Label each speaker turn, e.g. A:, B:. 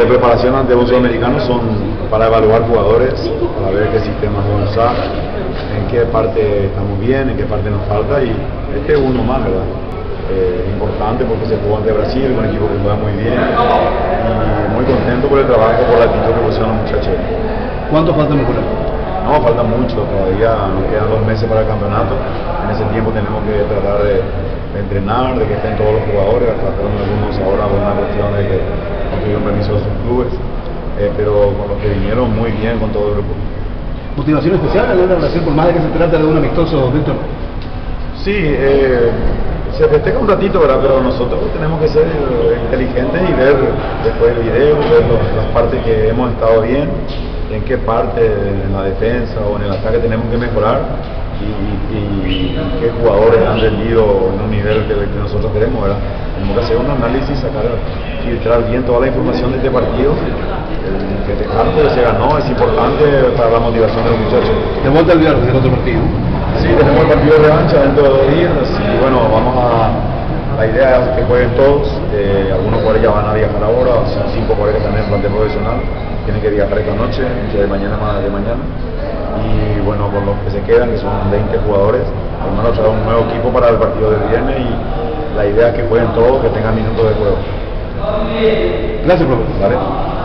A: de preparación ante un sudamericano son para evaluar jugadores, para ver qué sistemas vamos a usar, en qué parte estamos bien, en qué parte nos falta, y este es uno más, ¿verdad? Importante porque se jugó ante Brasil, un equipo que juega muy bien, y muy contento por el trabajo, por la actitud que pusieron los muchachos.
B: ¿Cuánto falta mejorar?
A: No, falta mucho, todavía nos quedan 2 meses para el campeonato. En ese tiempo tenemos que tratar de entrenar, de que estén todos los jugadores, trataron algunos ahora por una cuestión de que no tuvieron permiso de sus clubes, pero con los que vinieron muy bien con todo el grupo.
B: ¿Motivación especial en la relación, por más de que se trata de un amistoso, Víctor?
A: Sí, se festeja un ratito, ¿verdad? Pero nosotros tenemos que ser inteligentes y ver después el video, ver las partes que hemos estado bien, en qué parte en la defensa o en el ataque tenemos que mejorar y qué jugadores han rendido en un nivel que nosotros queremos, ¿verdad? Tenemos que hacer un análisis, filtrar bien toda la información de este partido, festejar porque se ganó, es importante para la motivación de los muchachos.
B: De vuelta al viernes del otro partido.
A: Sí, tenemos el partido de revancha dentro de 2 días y bueno, la idea es que jueguen todos, algunos jugadores ya van a viajar ahora, son 5 jugadores que están en el plantel profesional, tienen que viajar esta noche, de mañana más de mañana, y bueno, con los que se quedan, que son 20 jugadores, hermano, trae un nuevo equipo para el partido del viernes y la idea es que jueguen todos, que tengan minutos de juego.
B: Gracias, profesor.
A: ¿Vale?